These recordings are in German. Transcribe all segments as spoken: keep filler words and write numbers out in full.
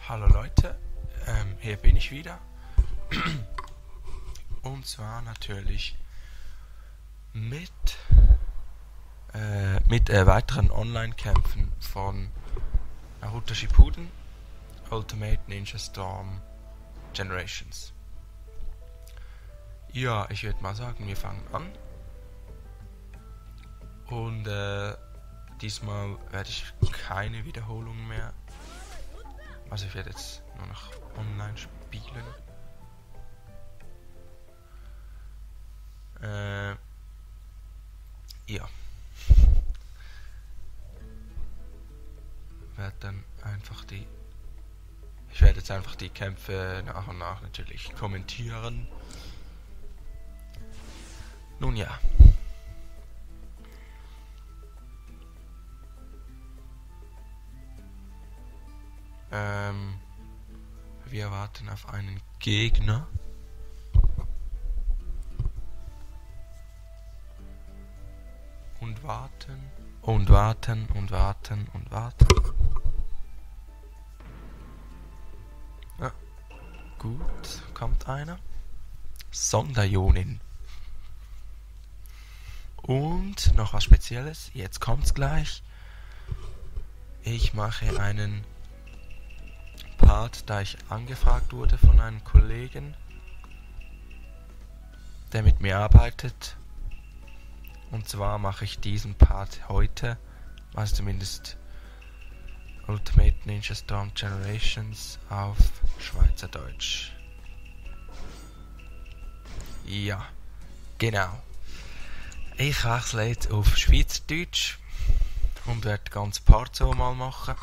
Hallo Leute, ähm, hier bin ich wieder. Und zwar natürlich mit, äh, mit äh, weiteren Online-Kämpfen von Naruto Shippuden, Ultimate Ninja Storm Generations. Ja, ich würde mal sagen, wir fangen an. Und äh, diesmal werde ich keine Wiederholung mehr. Also ich werde jetzt nur noch online spielen. Äh, ja. Werde dann einfach die. Ich werde jetzt einfach die Kämpfe nach und nach natürlich kommentieren. Nun ja. Ähm, wir warten auf einen Gegner. Und warten. Und warten und warten und warten. Ja, gut, kommt einer. Sonderjonin. Und noch was Spezielles. Jetzt kommt's gleich. Ich mache einen Part, da ich angefragt wurde von einem Kollegen, der mit mir arbeitet. Und zwar mache ich diesen Part heute, also zumindest Ultimate Ninja Storm Generations auf Schweizerdeutsch. Ja, genau. Ich wechsle jetzt auf Schweizerdeutsch und werde den ganzen Part so mal machen.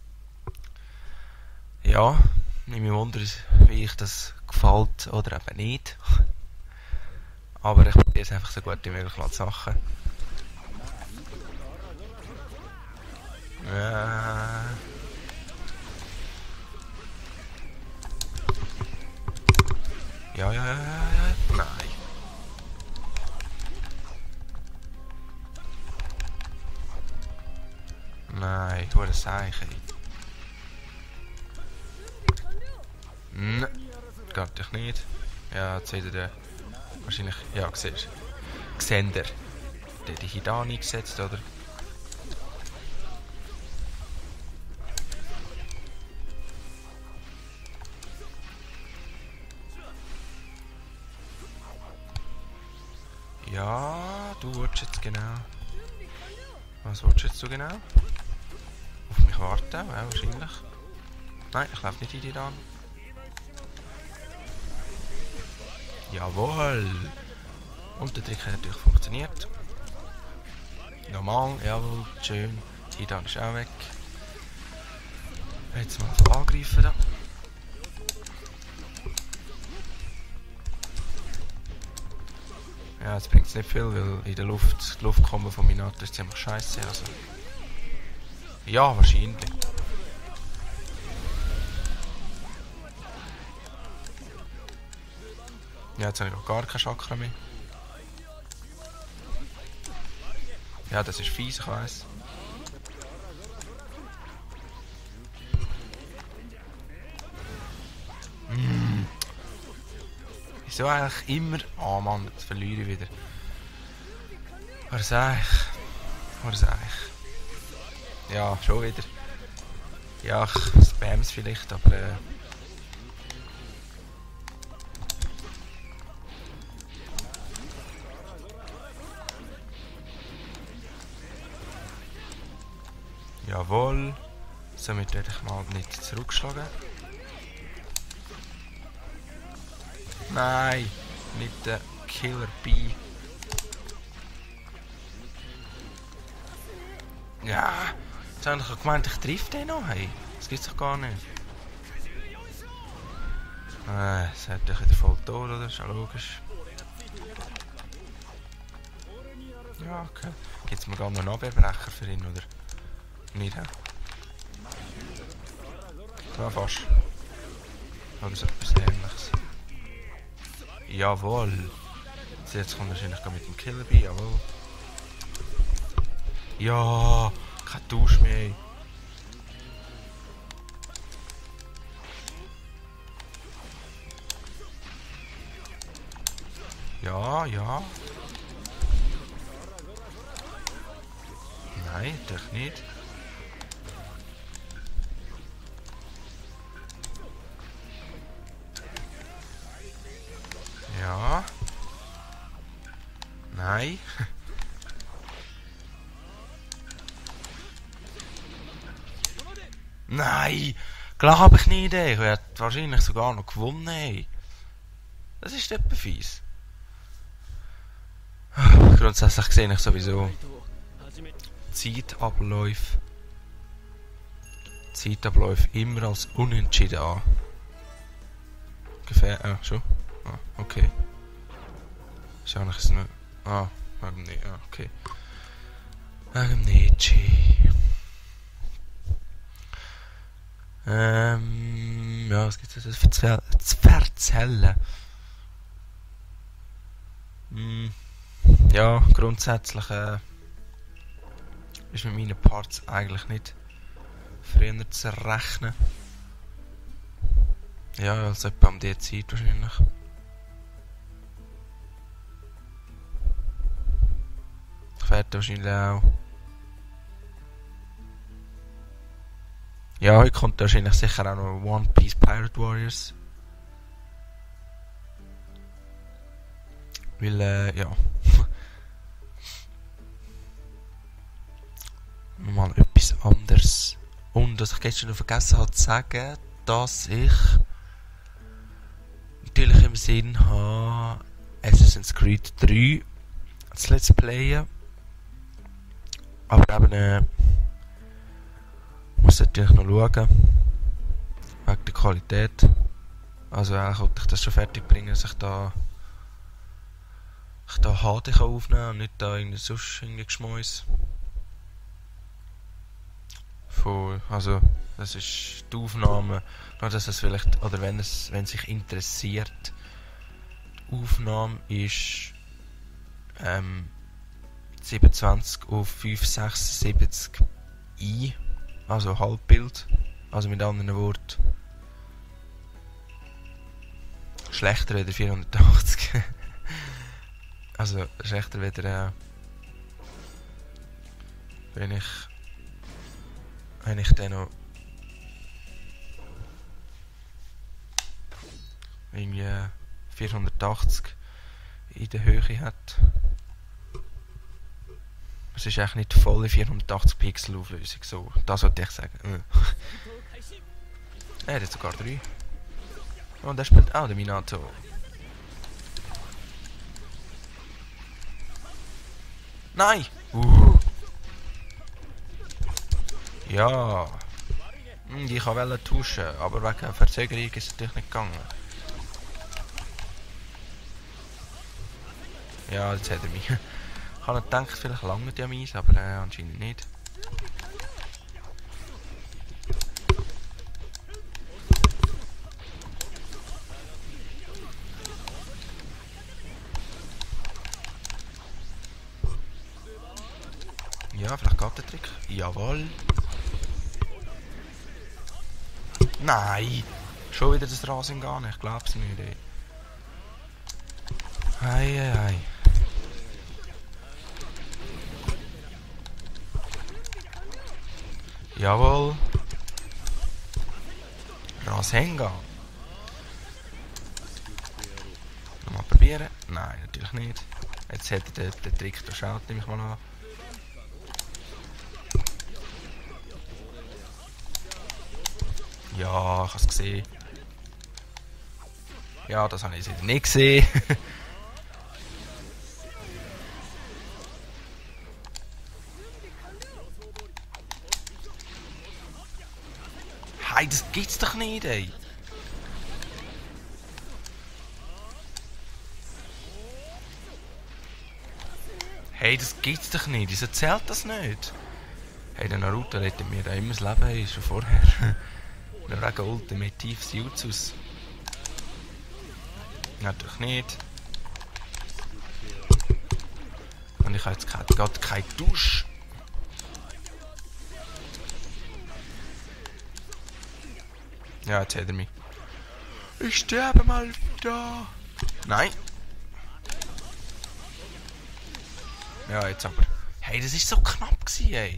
Ja, ich mich wundere, wie ich das gefällt oder eben nicht. Aber ich probiere es einfach so gut wie möglich mal zu machen. Ja. Ja, ja, ja, ja, ja. Nein. Nein, ich wurde Zeichen. Nein, geht dich nicht. Ja, jetzt seht ihr den. Wahrscheinlich, ja, siehst du. Xender. Der hätte ich hier eingesetzt, oder? Ja, du willst jetzt genau. Was willst du jetzt so genau? Auf mich warten? Ja, wahrscheinlich. Nein, ich laufe nicht in die an. Jawohl! Und der Trick hat natürlich funktioniert. Normal, jawohl, schön. Die dann ist auch weg. Jetzt mal angreifen da. Ja, jetzt bringt es nicht viel, weil in der Luft, die Luftkombo von Minato ist ziemlich scheiße. Also. Ja, wahrscheinlich. Ja, jetzt habe ich auch gar kein Chakra mehr. Ja, das ist fies, ich weiss. Mm. Wieso eigentlich immer... Ah, oh Mann, jetzt verliere ich wieder. Was sag ich? Was sag ich? Ja, schon wieder. Ja, ich spam's vielleicht, aber... Äh, Jawohl. Somit werde ich mal nicht zurückschlagen. Nein, nicht der Killer Bee. Ja, jetzt habe ich gemeint, ich treffe den noch. Hey, das gibt's doch gar nicht. Äh, das hat doch wieder voll tot, oder? Ist ja logisch. Ja, okay. Gibt's mir gar noch einen Abbrecher für ihn, oder? Nicht, hä? Ja, fast. Oder so etwas Ähnliches. Jawohl. Jetzt kommt wahrscheinlich mit dem Killer Bee, jawohl. Ja, kein Tausch mehr. Ja, ja. Nein, doch nicht. Ja. Nein. Nein! Glaube ich nicht, ey. Ich werde wahrscheinlich sogar noch gewonnen, ey. Das ist etwas fies. Grundsätzlich sehe ich sowieso Zeitabläufe Zeitabläufe immer als unentschieden an. Ungefähr, ah, schon? Ah, okay. Ist eigentlich nicht... Ah, wegen nicht, ah, okay. Wegen Nietzsche. Ähm, ja, was gibt es zu erzählen? Hm, ja, grundsätzlich äh, ist mit meinen Parts eigentlich nicht früher zu rechnen. Ja, also etwa um die Zeit wahrscheinlich. Ich werde wahrscheinlich auch... Ja, heute kommt wahrscheinlich sicher auch noch One Piece Pirate Warriors. Weil, äh, ja. Mal etwas anderes. Und was ich gestern noch vergessen habe zu sagen, dass ich natürlich im Sinn habe, Assassin's Creed drei zu Let's Playen. Aber eben, äh, muss natürlich noch schauen. Wegen der Qualität. Also eigentlich wollte ich das schon fertig bringen, dass ich da ich da H D kann aufnehmen kann und nicht da irgendwie sonst irgendwie Geschmäus. Von, also, das ist die Aufnahme, nur dass es vielleicht, oder wenn es, wenn sich interessiert, die Aufnahme ist ähm, siebenundzwanzig auf fünfhundertsechsundsiebzig i, also Halbbild, also mit anderen Worten schlechter als vierhundertachtzig. Also schlechter wieder, äh, wenn ich wenn ich dann noch irgendwie vierhundertachtzig in der Höhe hat. Es ist eigentlich nicht volle vierhundertachtzig Pixel Auflösung, so, das wollte ich sagen. Er hat sogar drei. Und er spielt auch den Minato. Nein! Uh. Ja. Hm, ich wollte tauschen, aber wegen Verzögerung ist es natürlich nicht gegangen. Ja, jetzt hat er mich. Ich habe gedacht, vielleicht lange die Amis, aber äh, anscheinend nicht. Ja, vielleicht geht der Trick. Jawohl. Nein! Schon wieder das Rasengan, ich glaub's nicht, ey. Ei, ei, ei. Jawohl. Rasengan. Nochmal probieren. Nein, natürlich nicht. Jetzt hätte der, der Trick durchschaut, nehme ich mal an. Ja, ich habe es gesehen. Ja, das habe ich jetzt nicht gesehen. Hey, das gibt's doch nicht, ey. Hey, das gibt's doch nicht. Wieso zählt das nicht? Hey, der Naruto rettet mir da immer das Leben, hey, schon vorher. Der wegen ultimatives Jutsus. Natürlich nicht. Und ich habe jetzt gerade keine Dusche. Ja, jetzt hat er mich. Ich sterbe mal da. Nein. Ja, jetzt aber. Hey, das ist so knapp gewesen, ey.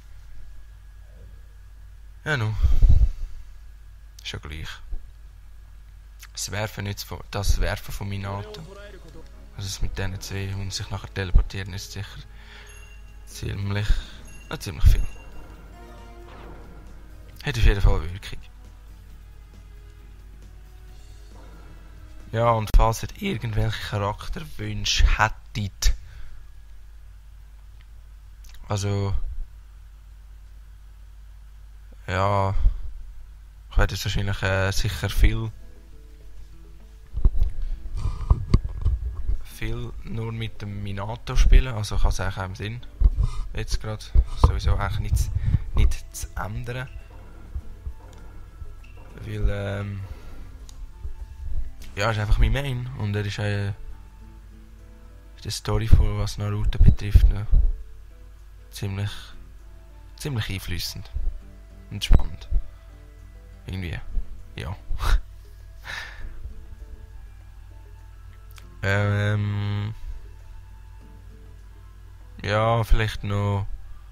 Ja, nun. Ist ja gleich. Das Werfen, nicht von, das Werfen von Minato. Also es mit diesen zwei und sich nachher teleportieren ist sicher ziemlich, ja, ziemlich viel. Hat auf jeden Fall Wirkung. Ja, und falls ihr irgendwelche Charakterwünsche hättet, also, ja, ich werde jetzt wahrscheinlich äh, sicher viel, viel nur mit dem Minato spielen, also kann es eigentlich auch im Sinn, jetzt gerade, sowieso eigentlich nichts, nicht zu ändern, weil, ähm, ja, ist einfach mein Main und er ist äh, die Story von was Naruto betrifft, ne, ziemlich, ziemlich einflüssend und spannend. Irgendwie, ja. ähm, ja, vielleicht noch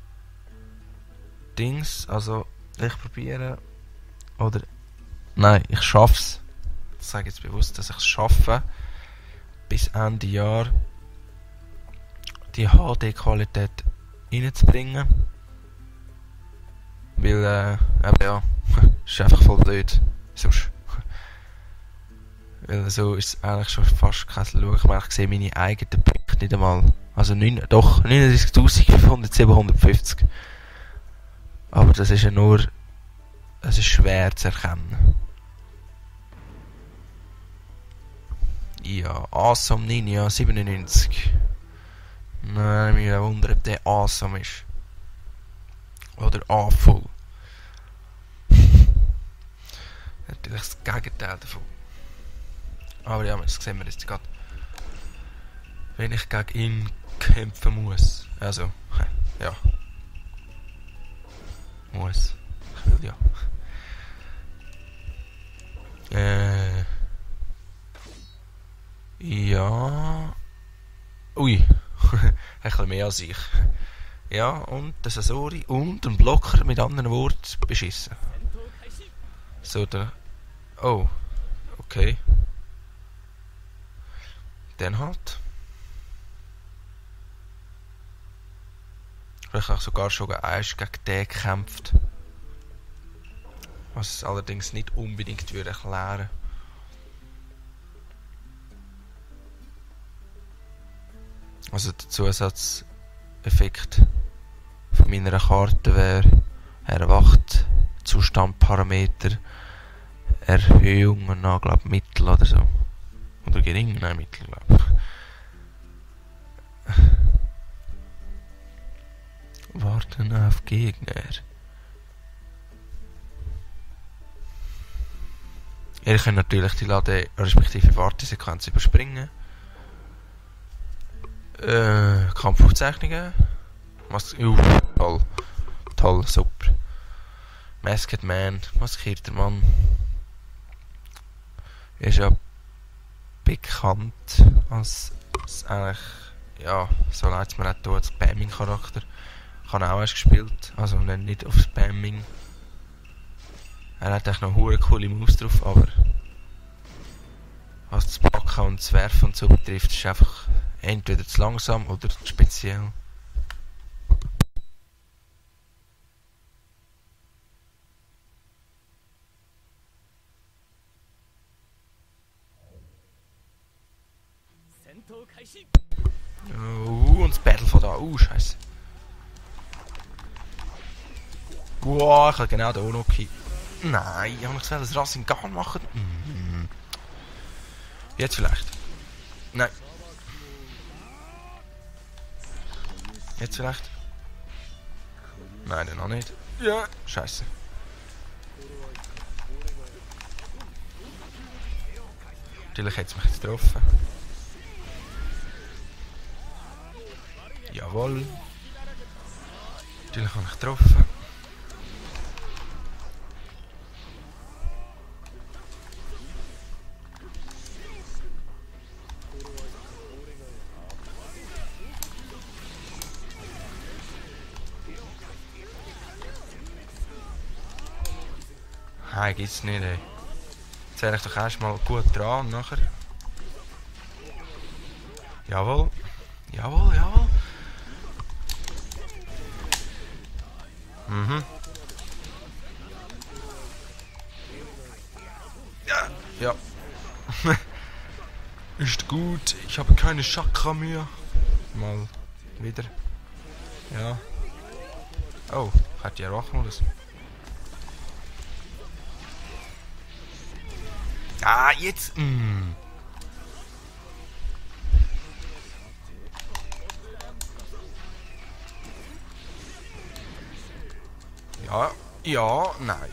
Dings, also ich probiere, oder, nein, ich schaff's. Ich sage jetzt bewusst, dass ich es schaffe, bis Ende Jahr die H D-Qualität reinzubringen. Weil, äh, eben ja, ist einfach voll blöd. Sonst. Weil so ist es eigentlich schon fast kein Schauen. Ich meine, ich sehe meine eigenen Punkte nicht einmal. Also neun, doch, neununddreißigtausendfünfhundertsiebenhundertfünfzig. Aber das ist ja nur, es ist schwer zu erkennen. Ja, Awesome Ninja siebenundneunzig. Nein, mich wundern, ob der Awesome ist. Oder Awful. Natürlich das Gegenteil davon. Aber ja, das sehen wir jetzt gerade. Wenn ich gegen ihn kämpfen muss. Also, ja. Muss. Ich will ja. Äh. Ja. Ui. Ein bisschen mehr als ich. Ja, und der Sasori und ein Blocker, mit anderen Worten, beschissen. So, der. Oh. Okay. Dann halt. Vielleicht habe ich sogar schon eins gegen den gekämpft. Was es allerdings nicht unbedingt würde erklären. Also der Zusatzeffekt von meiner Karte wäre Erwacht-Zustandparameter Erhöhungen an, glaube Mittel oder so. Oder gering? Nein, Mittel, glaube ich. Warten auf Gegner. Ihr könnt natürlich die Lade respektive Wartesequenz überspringen. Äh, Kampfaufzeichnungen. Was, uh, toll. Toll, super. Masked Man, maskierter Mann. Ist ja bekannt als, als eigentlich, ja, so leid es mir auch als Spamming-Charakter. Ich habe auch erst gespielt, also nicht auf Spamming. Er hat echt noch hure coole Moves drauf, aber was das Packen und das Werfen und so betrifft, ist einfach entweder zu langsam oder zu speziell. Uh, und das Battle von da. Uh, scheiße. Wow, ich habe genau den Onoki. Nein, ich habe nicht gesagt, das Rasengan machen. Mm. Jetzt vielleicht. Nein. Jetzt vielleicht. Nein, dann noch nicht. Ja. Scheiße. Natürlich hat es mich jetzt getroffen. Jawohl. Natürlich habe ich getroffen. Nein, gibt's nicht, ey. Jetzt wäre ich doch erstmal gut dran und nachher... Jawohl. Jawohl, jawohl. Mhm. Ja. Ja. Ist gut. Ich habe keine Chakra mehr. Mal wieder. Ja. Oh, hat die Erwachmodus. Ah, jetzt. Mm. Ja, ja, nein.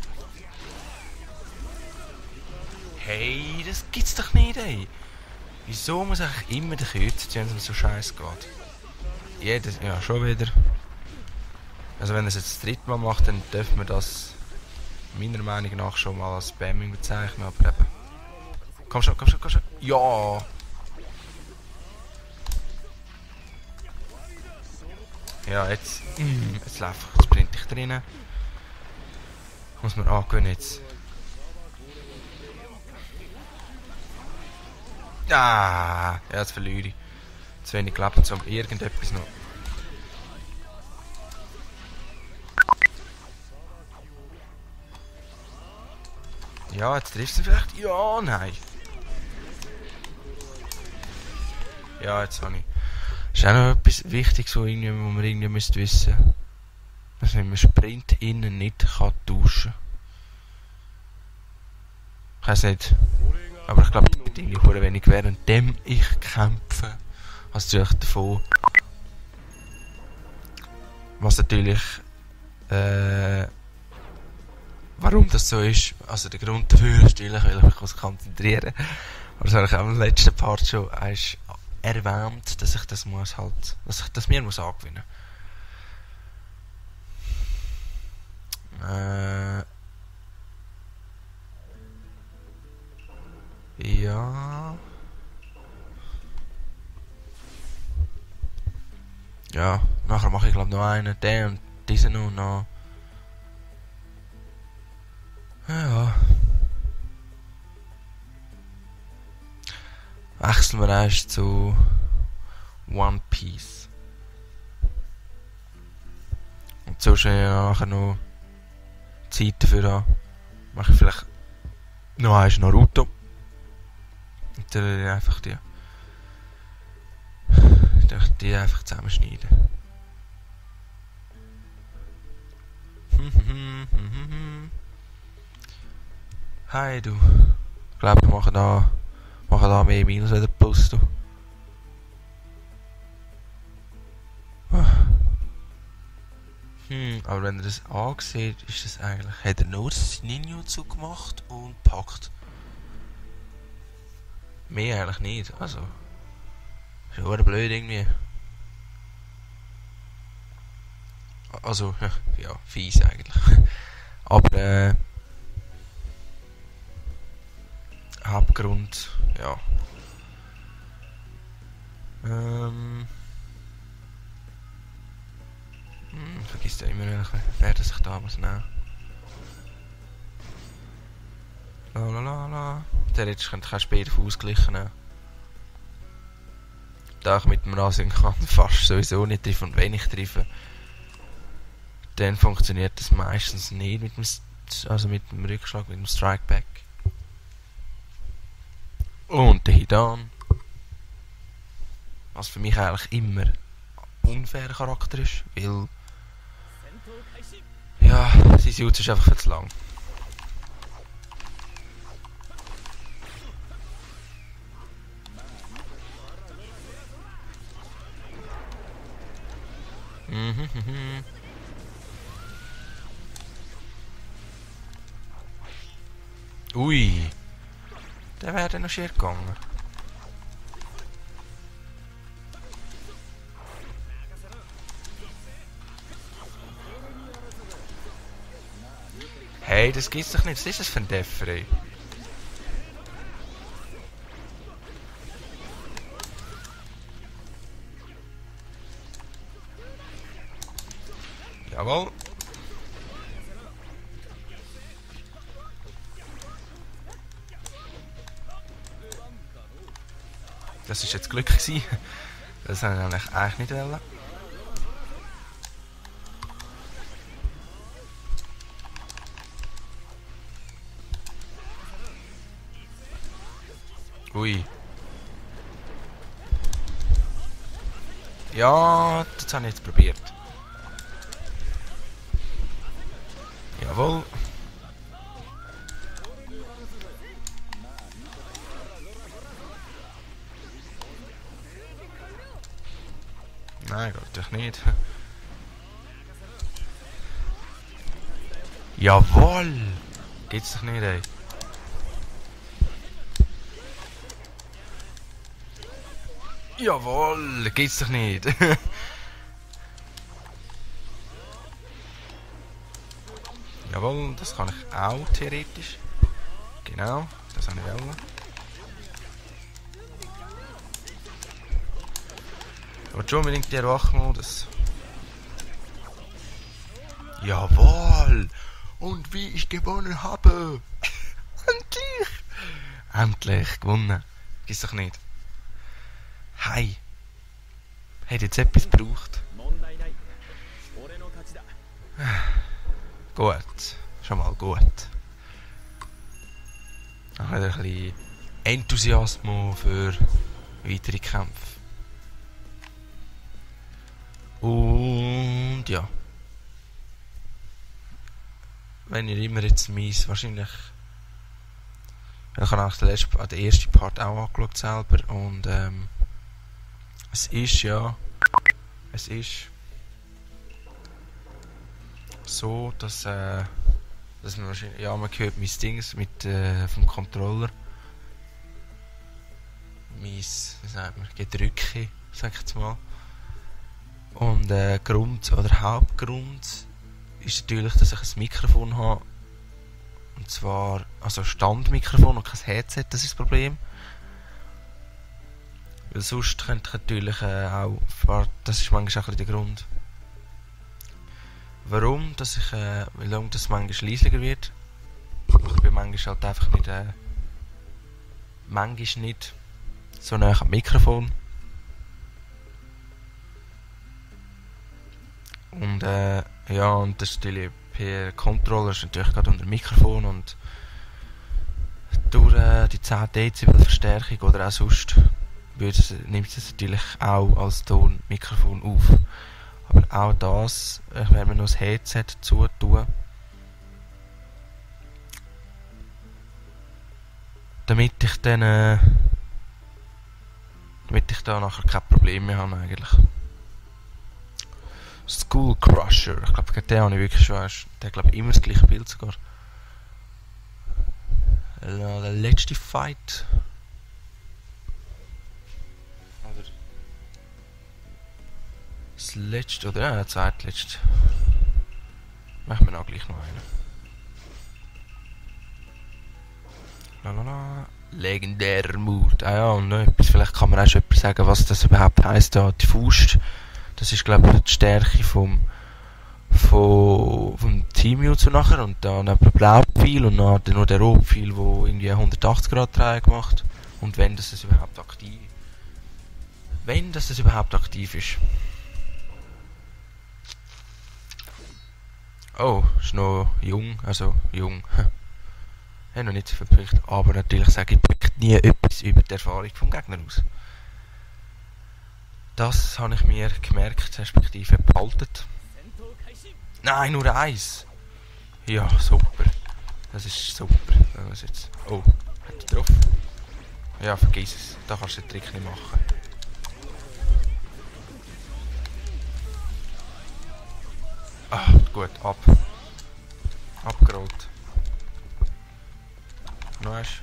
Hey, das gibt's doch nicht, ey. Wieso muss eigentlich immer der Kürzer, wenn es so scheiße geht? Jedes, ja, schon wieder. Also wenn er es jetzt das dritte Mal macht, dann dürfen wir das meiner Meinung nach schon mal als Spamming bezeichnen, aber eben. Komm schon, komm schon, komm schon. Ja! Ja, jetzt. Mm, jetzt läuft jetzt sprint ich drinnen. Muss man angehen jetzt. Ah, ja, jetzt verliere ich. Zu wenig Leben, um irgendetwas noch. Ja, jetzt triffst du vielleicht. Ja, nein. Ja, jetzt habe ich. Das ist auch noch etwas Wichtiges, wo, irgendwie, wo man irgendwie müsst wissen. Dass man im Sprint innen nicht kann tauschen. Ich weiß nicht. Aber ich glaube, es wird irgendwie hure wenig währenddem ich kämpfe. Also natürlich davon. Was natürlich. Äh, warum das so ist. Also der Grund dafür ist natürlich, weil ich mich muss konzentrieren. Aber das habe ich auch im letzten Part schon erst erwähnt, dass ich das muss halt. Dass ich das mir muss angewinnen. Äh. Ja. Ja, nachher mache ich glaube noch einen, den und diesen noch. noch. Ja. Wechseln wir erst zu One Piece. Und so schnell ja nachher noch Zeit dafür haben. Mache ich vielleicht noch eins Naruto. Und dann würde ich einfach die. Die, die einfach zusammenschneiden. Hi du. Ich glaube, wir machen da, machen da mehr Minus als Plus. Du. Hm, aber wenn ihr das anseht, ist das eigentlich. Hat er nur das Ninjutsu gemacht und packt. Mehr eigentlich nicht. Also. Ist ja blöd irgendwie. Also, ja, ja, fies eigentlich. Aber, äh. Hauptgrund, ja. Ähm. Hm, vergisst ja immer noch, wer das sich da muss nehmen. Lalalala. Der jetzt könnte ich später ausgleichen nehmen. Da ich mit dem Rasen kann fast sowieso nicht treffen und wenn ich treffe, dann funktioniert das meistens nicht mit dem, also mit dem Rückschlag, mit dem Strikeback. Und der Hidan. Was für mich eigentlich immer ein unfairer Charakter ist, weil ja, sein Jutsu ist einfach viel zu lang. Mhm, mhm. Ui, der wäre noch schier gegangen. Hey, das gibt's doch nicht. Was ist das für ein Deffer, ey? Jawohl. Das war jetzt Glück gewesen. Das wollte ich eigentlich, eigentlich nicht wollen. Ui. Ja, das habe ich jetzt probiert. Jawohl. Nein, geht doch nicht. Jawohl! Geht's doch nicht, ey. Jawohl! Geht's doch nicht. Jawohl, das kann ich auch theoretisch. Genau, das habe ich wollen. Aber schon unbedingt der Wachmodus. Jawohl! Und wie ich gewonnen habe! Endlich! Endlich gewonnen. Gibt's doch nicht. Hey! Hat jetzt etwas gebraucht. Gut. Schon mal gut. Dann wieder ein bisschen Enthusiasmus für weitere Kämpfe. Und ja. Wenn ihr immer jetzt mies, wahrscheinlich. Ich habe auch den, letzten, den ersten Part auch angeschaut selber und ähm, es ist ja. Es ist so, dass äh, dass man wahrscheinlich. Ja, man hört mein Dings mit äh, vom Controller. Mein, wie sagt man, Gedrücke, sag ich jetzt mal. Und äh, Grund oder Hauptgrund ist natürlich, dass ich ein Mikrofon habe. Und zwar, also Standmikrofon und kein Headset, das ist das Problem. Weil sonst könnte ich natürlich äh, auch, das ist manchmal auch ein bisschen der Grund. Warum? Dass ich, äh, weil das manchmal leisiger wird. Ich bin manchmal halt einfach nicht, äh, manchmal nicht so nah am Mikrofon. Und äh, ja, und das ist natürlich per Controller ist natürlich gerade unter dem Mikrofon und durch äh, die zehn Dezibel Verstärkung oder auch sonst es, nimmt es natürlich auch als Tonmikrofon auf. Aber auch das, ich werde mir noch das Headset dazu tun, damit ich dann äh, damit ich da nachher kein Problem mehr habe eigentlich. School Crusher, ich glaube, den habe ich wirklich schon, der hat glaube ich immer das gleiche Bild sogar. Der letzte Fight. Oder das letzte, oder ja, der zweitletzte. Machen wir auch gleich noch einen. Lalala. Legendärer Mut. Ah ja, und noch etwas, vielleicht kann man auch schon etwas sagen, was das überhaupt heisst, da die Faust. Das ist, glaube ich, die Stärke vom, vom, vom Team-User nachher. Und dann ein Blaupfeil und dann noch der Rotpfeil, der irgendwie hundertachtzig Grad Drehung macht. Und wenn das es überhaupt aktiv Wenn das es überhaupt aktiv ist. Oh, ist noch jung, also jung. Ich habe noch nicht so viel berichtet, aber natürlich sage ich berichte nie etwas über die Erfahrung vom Gegner aus. Das habe ich mir gemerkt, respektive behalten. Nein, nur eins! Ja, super. Das ist super. Was jetzt? Oh, hat er drauf? Ja, vergiss es. Da kannst du den Trick nicht machen. Ah, gut, ab. Abgerollt. Noch eins.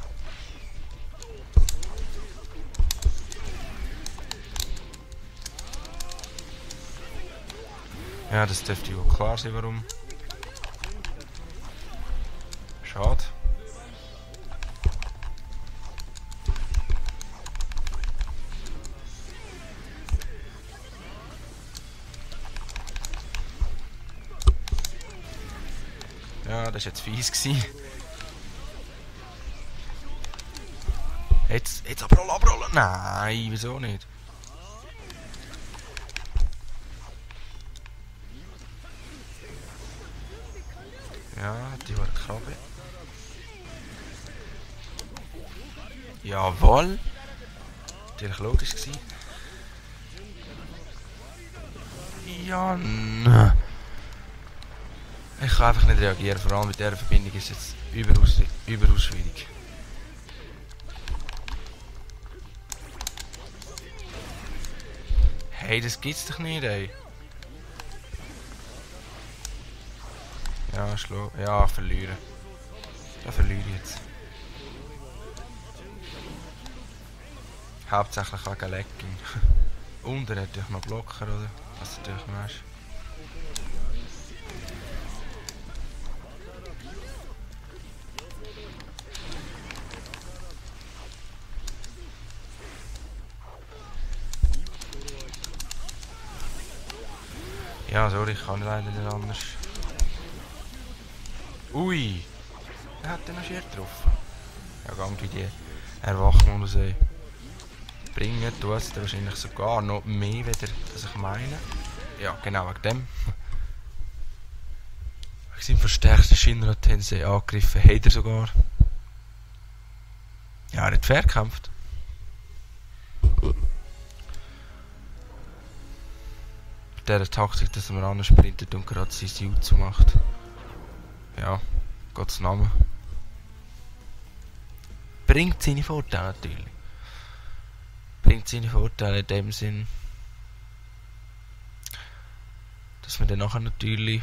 Ja, das dürfte wohl klar sein, warum. Schade. Ja, das war jetzt fies gewesen. Jetzt, jetzt abrollen, abrollen. Nein, wieso nicht? Ja, die war Krabbe. Jawohl. Natürlich logisch gewesen. Ja, nein. Ich kann einfach nicht reagieren, vor allem mit dieser Verbindung ist es jetzt überaus, überaus schwierig. Hey, das gibt's doch nicht, ey. Ja, schlo ja, verlieren. Da verliere ich jetzt. Hauptsächlich wegen Lecken. Und er hat natürlich noch Blocker, oder? Was du natürlich meinst. Ja, sorry, ich kann leider nicht anders. Ui! Er hat den noch Schier getroffen. Ja, gang wie die Erwachung oder so. Bringen tut es wahrscheinlich sogar noch mehr, wieder, als ich meine. Ja, genau wegen dem. Ich sind verstärkten Shinra Tensei angegriffen, hat er sogar. Ja, er hat fair gekämpft. Der Taktik, dass man ansprintet und gerade sein Jutsu macht. Ja, Gottes Name. Bringt seine Vorteile natürlich. Bringt seine Vorteile in dem Sinn, dass man dann nachher natürlich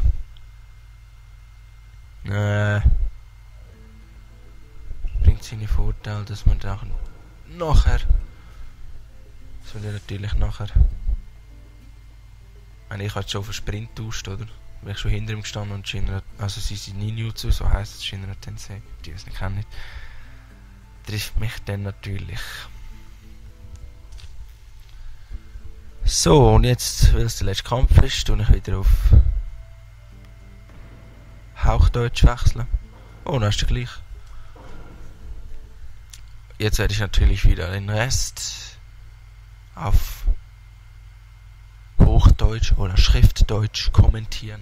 äh, bringt seine Vorteile, dass man dann nachher dass man dann natürlich nachher ich habe schon auf den Sprint getauscht, oder? Bin ich schon hinter ihm gestanden und Shinra, also sie sind Ninjutsu, so heisst es Shinra Tensei, die es nicht kennen, trifft mich dann natürlich. So, und jetzt, weil es der letzte Kampf ist, tue ich wieder auf Hauchdeutsch wechseln. Oh, dann ist der gleich. Jetzt werde ich natürlich wieder den Rest auf Hochdeutsch oder Schriftdeutsch kommentieren.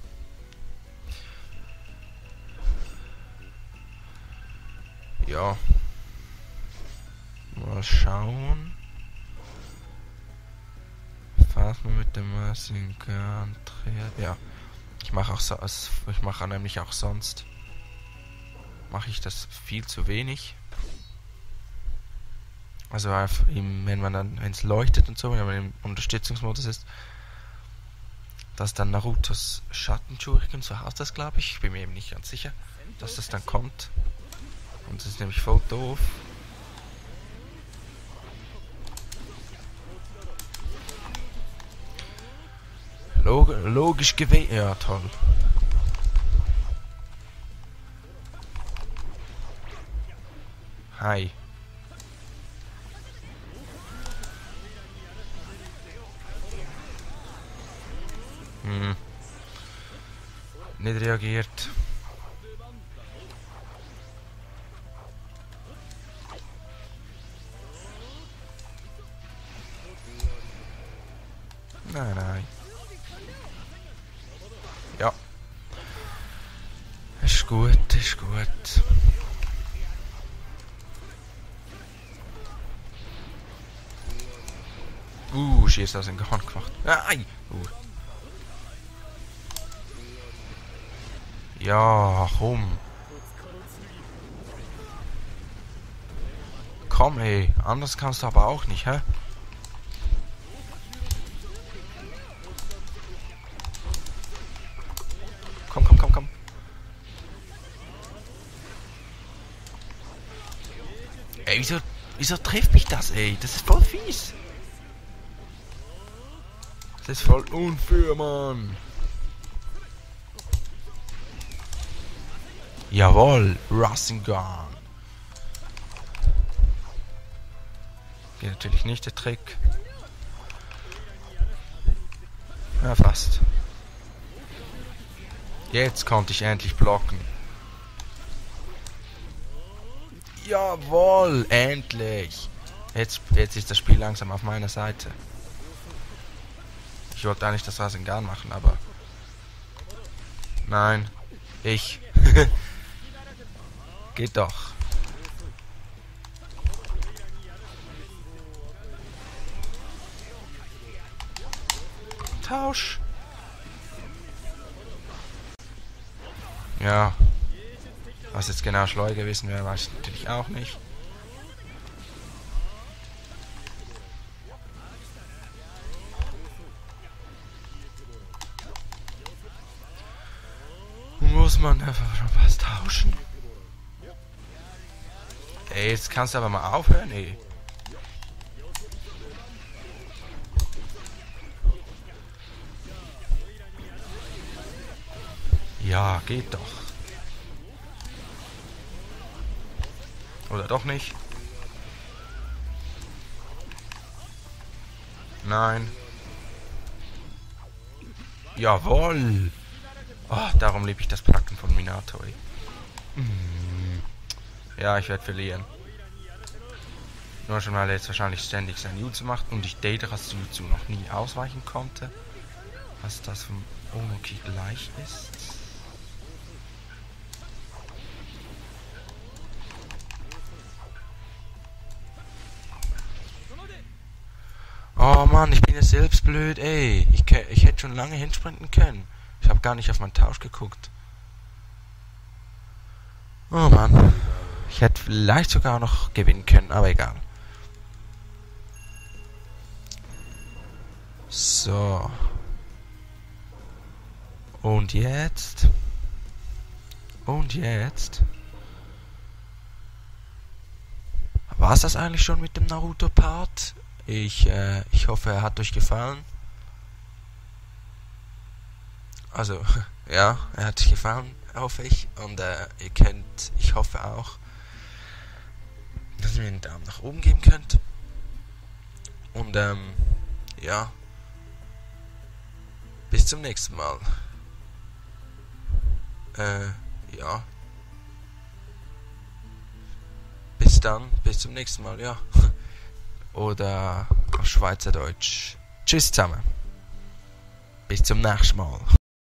Ja. Mal schauen. Falls man mit dem Massing ja. Ich mache auch so, ich mache nämlich auch sonst mache ich das viel zu wenig. Also wenn man dann, wenn es leuchtet und so, wenn man im Unterstützungsmodus ist, dass dann Narutos Schattenschuriken, so heißt das glaube ich, ich bin mir eben nicht ganz sicher, dass das dann kommt. Und das ist nämlich voll doof. Log logisch gewesen. Ja, toll. Hi. Hm. Nicht reagiert. Nein, nein. Ja. Ist gut, ist gut. Uh, schießt das in die Hand gemacht. Nein! Uh. Ja, komm. Komm, ey. Anders kannst du aber auch nicht, hä? Komm, komm, komm, komm. Ey, wieso, wieso trifft mich das, ey? Das ist voll fies. Das ist voll unfair, Mann. Jawohl, Rasengan. Geht natürlich nicht der Trick. Ja, fast. Jetzt konnte ich endlich blocken. Jawohl, endlich. Jetzt, jetzt ist das Spiel langsam auf meiner Seite. Ich wollte eigentlich das Rasengan machen, aber... Nein, ich. Geht doch. Tausch. Ja. Was jetzt genau Schleu gewesen wäre, weiß ich natürlich auch nicht. Muss man einfach schon was tauschen? Ey, jetzt kannst du aber mal aufhören, ey. Ja, geht doch. Oder doch nicht? Nein. Jawohl. Oh, darum liebe ich das Packen von Minato, ey. Mm. Ja, ich werde verlieren. Nur schon, weil er jetzt wahrscheinlich ständig sein Jutsu macht und ich Deideras Jutsu noch nie ausweichen konnte. Was das vom Onoki gleich ist. Oh Mann, ich bin ja selbst blöd, ey. Ich, ich hätte schon lange hinsprinten können. Ich habe gar nicht auf meinen Tausch geguckt. Oh Mann. Ich hätte vielleicht sogar noch gewinnen können, aber egal. So. Und jetzt? Und jetzt? War's das eigentlich schon mit dem Naruto-Part? Ich, äh, ich hoffe, er hat euch gefallen. Also, ja, er hat euch gefallen, hoffe ich. Und äh, ihr könnt, ich hoffe auch, dass ihr mir einen Daumen nach oben geben könnt. Und, ähm, ja. Bis zum nächsten Mal. Äh, ja. Bis dann, bis zum nächsten Mal, ja. Oder auf Schweizerdeutsch. Tschüss zusammen. Bis zum nächsten Mal.